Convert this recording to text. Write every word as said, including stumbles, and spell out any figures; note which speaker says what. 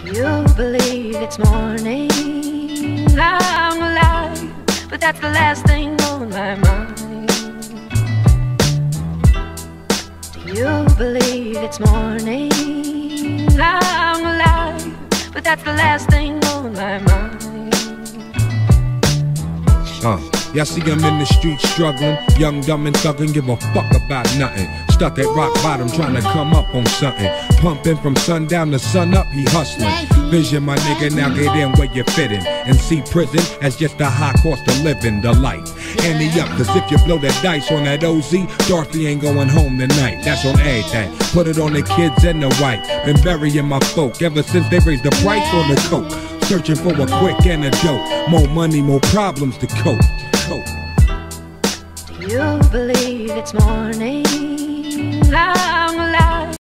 Speaker 1: You believe it's morning, I'm alive, but that's the last thing on my mind. Do you believe it's morning, I'm alive, but that's the last thing on my mind.
Speaker 2: Uh, y'all see I'm in the street struggling, young, dumb, and thuggin', give a fuck about nothing. Stuck at rock bottom trying to come up on something. Pumping from sundown to sun up, he hustling. Vision, my nigga, now get in where you fittin'. And see prison as just a high cost of living, the life. Ante up, cause if you blow that dice on that O Z, Dorothy ain't going home tonight. That's on everything. Put it on the kids and the white. Been burying my folk ever since they raised the price on the coke. Searching for a quick antidote. More money, more problems to cope. cope.
Speaker 1: Do you believe it's morning? I'm